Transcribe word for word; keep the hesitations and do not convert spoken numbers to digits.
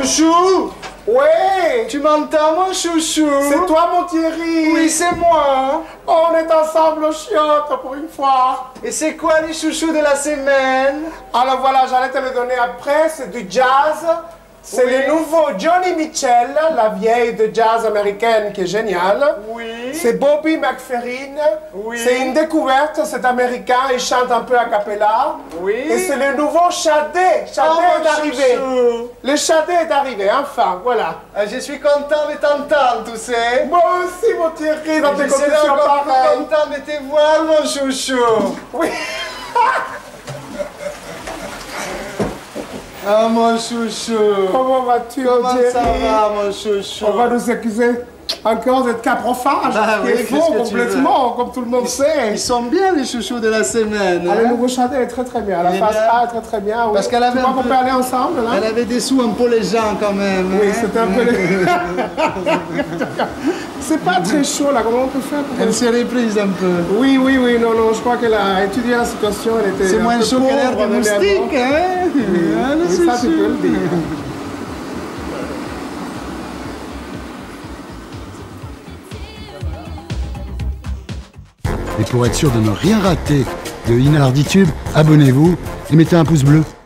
Chouchou! Ouais! Tu m'entends, mon chouchou? C'est toi, mon Thierry? Oui, c'est moi. Oh, on est ensemble au chiottes pour une fois. Et c'est quoi les chouchous de la semaine? Alors voilà, j'allais te le donner après. C'est du jazz. C'est Oui. le nouveau Johnny Mitchell, la vieille de jazz américaine qui est géniale. Oui. C'est Bobby McFerrin. Oui. C'est une découverte, c'est américain, il chante un peu a cappella. Oui. Et c'est le nouveau Shadé. Shadé Oh, est arrivé. chouchou. Le Shadé est arrivé, enfin, voilà. Ah, je suis content de t'entendre, tu sais. Moi aussi, mon Thierry, dans tes Je serai conditions encore plus pareilles. content de te voir, mon chouchou. Oui. Ah, mon chouchou. Comment vas-tu, Comment Thierry? ça va, mon chouchou? On va nous accuser encore d'être caprophage, Ah qui oui, est qu'est-ce faux que tu complètement, comme tout le monde sait. Ils sont bien, les chouchous de la semaine. Ah, le hein? nouveau Shadé est très très bien. La Il est face bien. A est très très bien. Oui. Parce qu'elle avait Tu crois un qu'on peu- peut aller ensemble, là? Elle avait des sous un peu les gens, quand même. Oui, hein? c'était un peu... les- C'est pas très chaud, là. Comment on peut faire pour... Elle s'est reprise un peu. Oui, oui, oui, non, non, je crois qu'elle a étudié la situation, elle était C'est un moins peu chaud que l'air pauvre, des elle est moustiques, hein? Ah, le Oui, ça, tu chouchou. peux le dire. Et pour être sûr de ne rien rater de Inarditube, abonnez-vous et mettez un pouce bleu.